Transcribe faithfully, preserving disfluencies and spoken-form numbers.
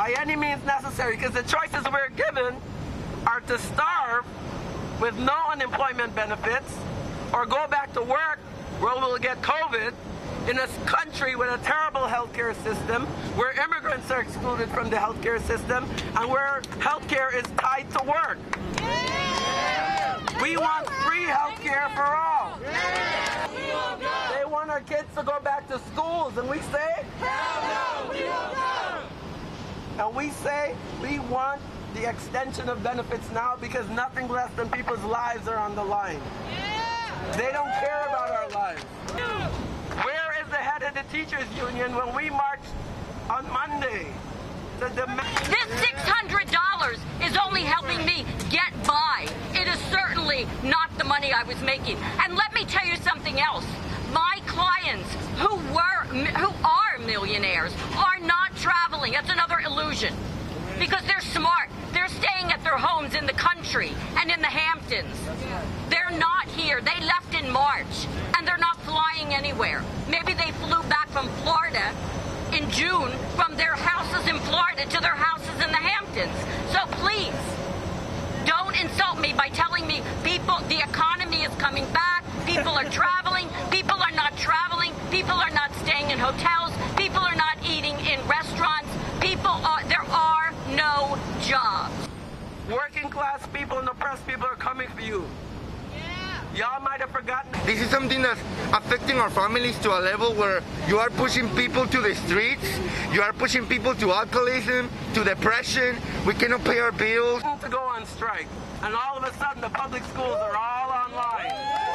by any means necessary, because the choices we're given are to starve with no unemployment benefits or go back to work where we'll get COVID in a country with a terrible healthcare system, where immigrants are excluded from the healthcare system, and where healthcare is tied to work. Yeah. We want free healthcare for all. Yeah. They want our kids to go back to schools, and we say, hell no, we won't go. And we say we want the extension of benefits now because nothing less than people's lives are on the line. Yeah. They don't care about our lives. Yeah. Where is the head of the teachers union when we marched on Monday to demand? This six hundred dollars is only helping me get by. It is certainly not the money I was making. And let me tell you something else. My clients who were, who are millionaires are not traveling. That's another illusion. Because they're smart. They're staying at their homes in the country and in the Hamptons. They're not here. They left in March, and they're not flying anywhere. Maybe they flew back from Florida in June from their houses in Florida to their houses in the Hamptons. So please, don't insult me by telling me people, the economy is coming back, people are traveling, people are not traveling, people are not staying in hotels, people are not eating in restaurants, people are, there are no jobs. Working class people and oppressed people are coming for you. Y'all might have forgotten. This is something that's affecting our families to a level where you are pushing people to the streets, you are pushing people to alcoholism, to depression, we cannot pay our bills. To go on strike, and all of a sudden the public schools are all online.